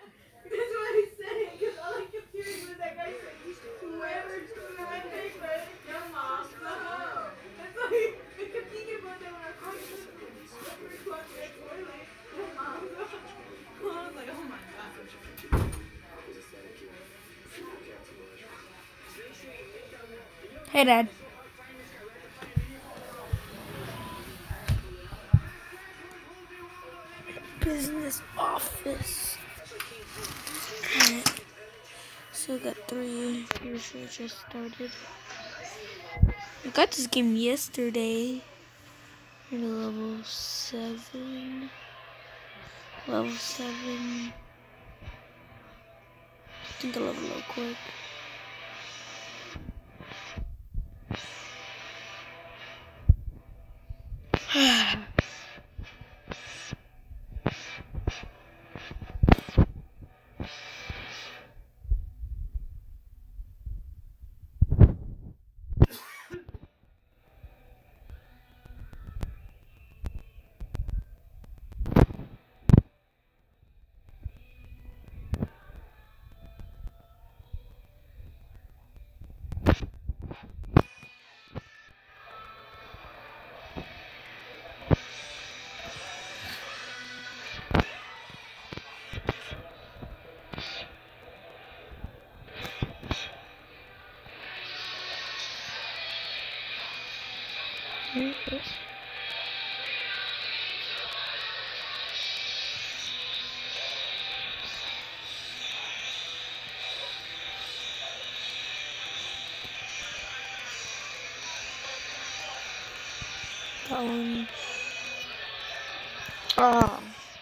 That's what he's saying, because all I kept hearing was that guy saying, whoever's trying to take your mom's the hoe. That's why I kept thinking about that when I was going to whoever clogged their toilet, your mom's the hoe. I was like, oh my god. Hey, Dad. Business office. Still got 3. Pretty sure it just started. I got this game yesterday. We're at level 7. Level 7. I think I'll level up quick. That one. Oh.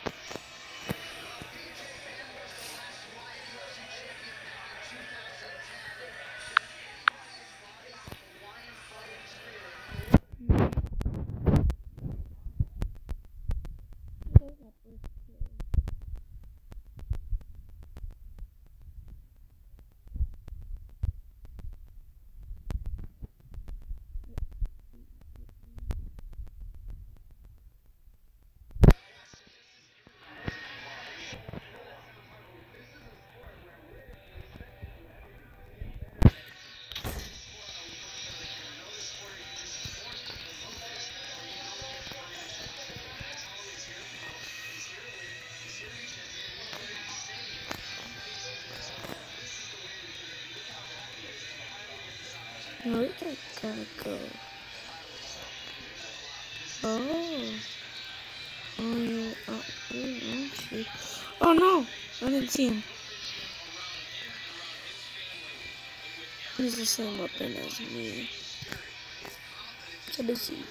No, we gotta go. Oh. Oh no! I didn't see him. He's the same weapon as me. So does he.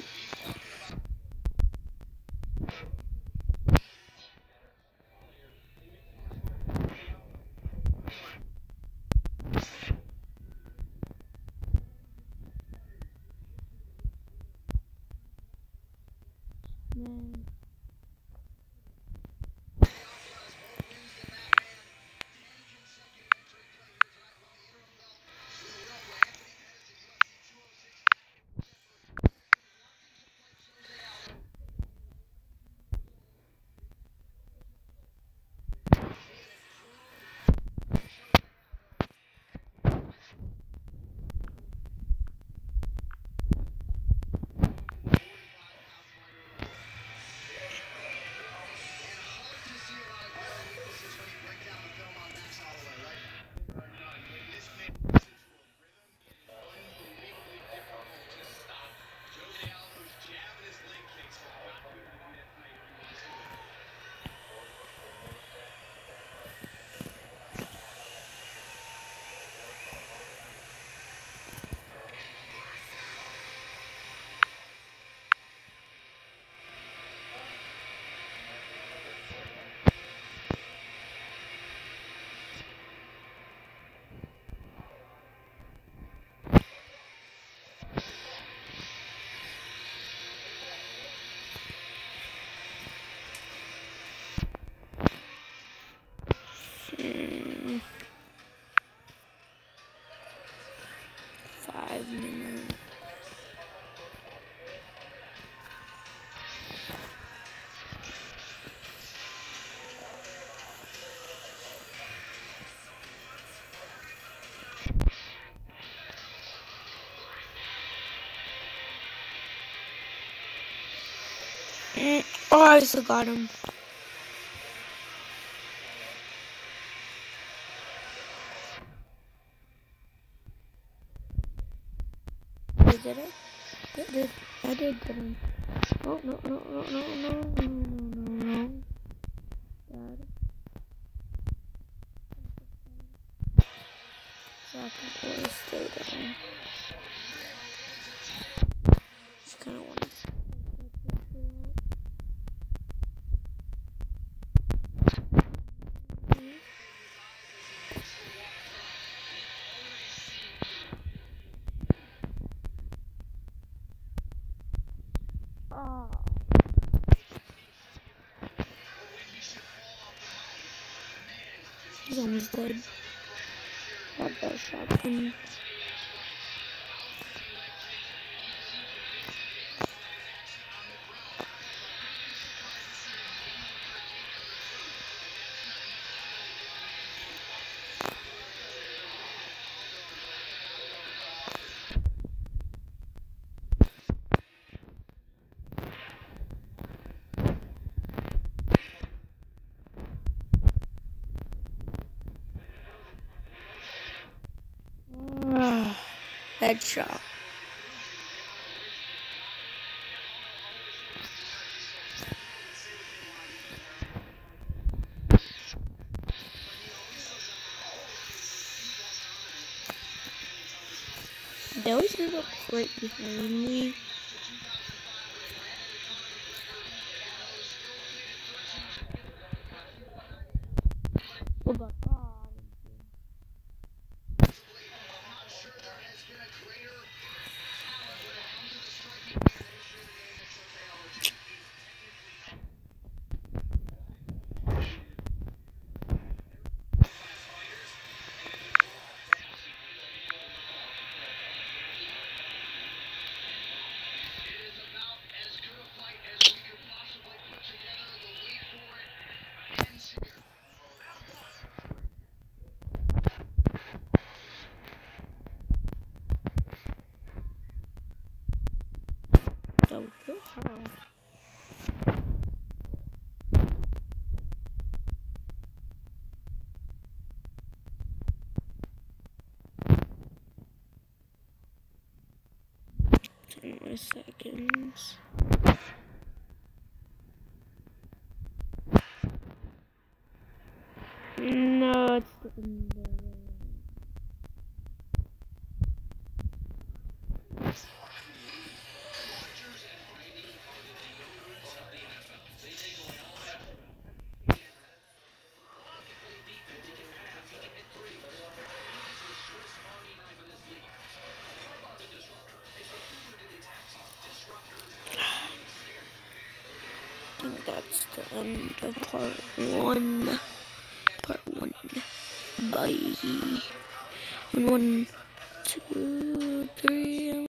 Hmm. 5 minutes. Oh, I still got him. Did I? I did get him. Oh, no. Got it. Second boy, stay down. Just kind of want to. Oh. He's almost dead. Got that shotgun. Headshot. They always end up right behind me. Oh god. So good. Ten more seconds. No, it's the I think that's the end of part one. Bye. And 1, 2, 3.